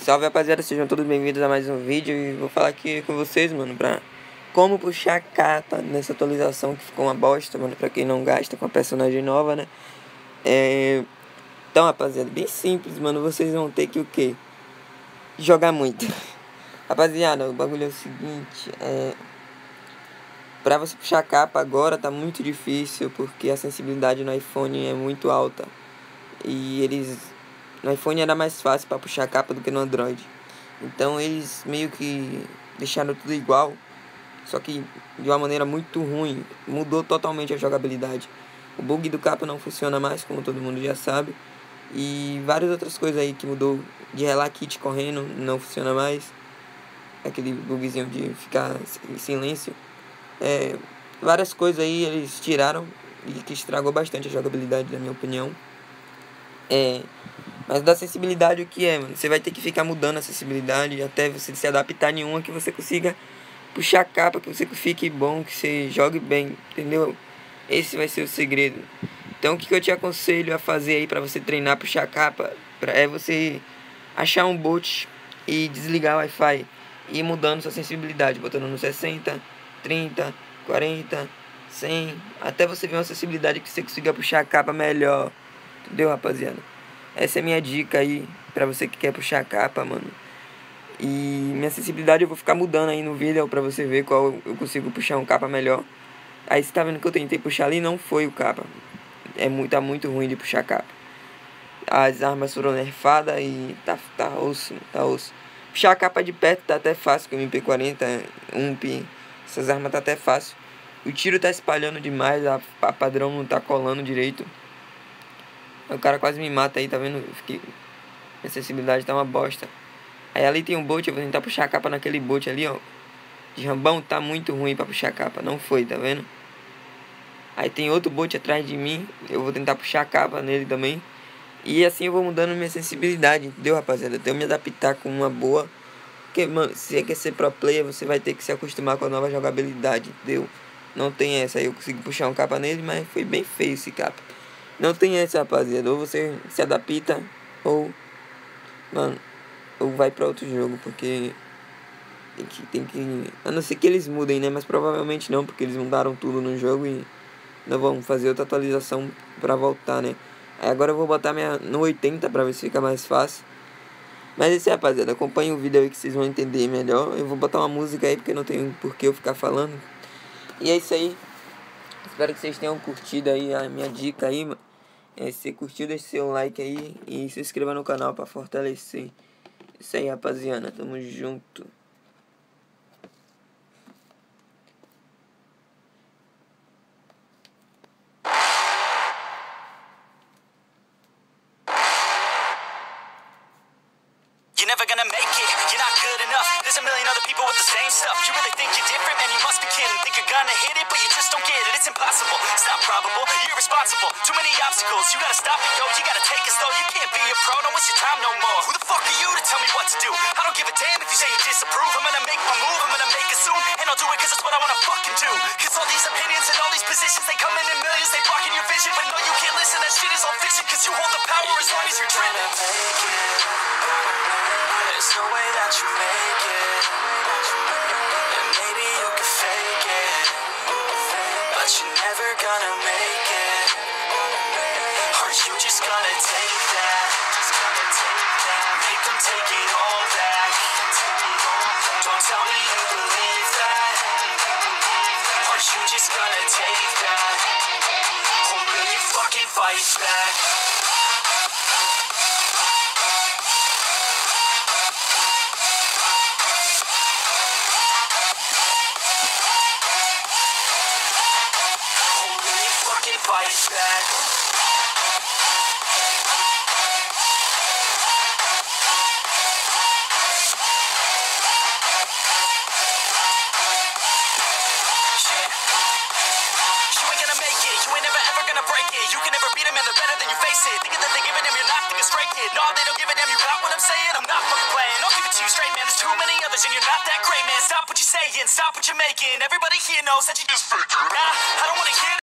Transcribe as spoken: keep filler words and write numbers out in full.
Salve, rapaziada, sejam todos bem-vindos a mais um vídeo. E vou falar aqui com vocês, mano, pra como puxar a capa nessa atualização que ficou uma bosta, mano, pra quem não gasta com a personagem nova, né? É... Então, rapaziada, bem simples, mano, vocês vão ter que o quê? Jogar muito. Rapaziada, o bagulho é o seguinte, é... Pra você puxar a capa agora tá muito difícil, porque a sensibilidade no iPhone é muito alta. E eles... No iPhone era mais fácil para puxar a capa do que no Android. Então eles meio que deixaram tudo igual, só que de uma maneira muito ruim. Mudou totalmente a jogabilidade. O bug do capa não funciona mais, como todo mundo já sabe. E várias outras coisas aí que mudou. De relar kit correndo não funciona mais. Aquele bugzinho de ficar em silêncio. É, várias coisas aí eles tiraram e que estragou bastante a jogabilidade, na minha opinião. É... Mas da acessibilidade o que é, mano? Você vai ter que ficar mudando a acessibilidade até você se adaptar em uma que você consiga puxar a capa, que você fique bom, que você jogue bem, entendeu? Esse vai ser o segredo. Então o que, que eu te aconselho a fazer aí pra você treinar, puxar a capa? Pra, é você achar um bot e desligar o Wi-Fi e ir mudando sua sensibilidade, botando no sessenta, trinta, quarenta, cem, até você ver uma acessibilidade que você consiga puxar a capa melhor. Entendeu, rapaziada? Essa é a minha dica aí pra você que quer puxar a capa, mano. E minha sensibilidade eu vou ficar mudando aí no vídeo pra você ver qual eu consigo puxar um capa melhor. Aí você tá vendo que eu tentei puxar ali, não foi o capa. É muito, tá muito ruim de puxar capa. As armas foram nerfadas e tá, tá osso, tá osso. Puxar a capa de perto tá até fácil, com o M P quarenta, U M P, essas armas tá até fácil. O tiro tá espalhando demais, a, a padrão não tá colando direito. O cara quase me mata aí, tá vendo? Fiquei... A acessibilidade tá uma bosta. Aí ali tem um bot, eu vou tentar puxar a capa naquele bot ali, ó. De rambão tá muito ruim pra puxar a capa, não foi, tá vendo? Aí tem outro bot atrás de mim, eu vou tentar puxar a capa nele também. E assim eu vou mudando minha sensibilidade, entendeu, rapaziada? Até eu me adaptar com uma boa. Porque, mano, se você quer ser pro player, você vai ter que se acostumar com a nova jogabilidade, entendeu? Não tem essa, aí eu consegui puxar um capa nele, mas foi bem feio esse capa. Não tem essa, rapaziada. Ou você se adapta, ou... Mano, ou vai pra outro jogo, porque... Tem que, tem que... A não ser que eles mudem, né? Mas provavelmente não, porque eles mudaram tudo no jogo e... Não vão fazer outra atualização pra voltar, né? Aí agora eu vou botar minha no oitenta pra ver se fica mais fácil. Mas é isso aí, rapaziada. Acompanhe o vídeo aí que vocês vão entender melhor. Eu vou botar uma música aí, porque não tem por que eu ficar falando. E é isso aí. Espero que vocês tenham curtido aí a minha dica aí, mano. É, se você curtiu, deixe seu like aí e se inscreva no canal pra fortalecer. Isso aí, rapaziada. Tamo junto. You're never gonna make it, you're not good enough. There's a million other people with the same stuff. You really think you're different, man, you must be kidding. Think you're gonna hit it, but you just don't get it. It's impossible, it's not probable, you're irresponsible. Too many obstacles, you gotta stop it, yo. You gotta take it slow, you can't be a pro, don't waste your time no more. Who the fuck are you to tell me what to do? I don't give a damn if you say you disapprove. I'm gonna make my move, I'm gonna make it soon. And I'll do it cause it's what I wanna fucking do. Cause all these opinions and all these positions, they come in in millions, they blocking your vision. But no, you can't listen, that shit is all fiction. Cause you hold the power as long as you're dreaming. There's no way that you make it. And maybe you can fake it, but you're never gonna make it. Are you just gonna take that? Make them take it all back. Don't tell me you believe that. Are you just gonna take that? Or will you fucking fight back? Fight back. You can never beat them and they're better than you face it. Thinking that they're giving them, you're not thinking straight, kid. No, they don't give a damn, you got what I'm saying? I'm not fucking playing, I'll give it to you straight, man. There's too many others and you're not that great, man. Stop what you're saying, stop what you're making. Everybody here knows that you just fake it. Nah, I don't wanna hear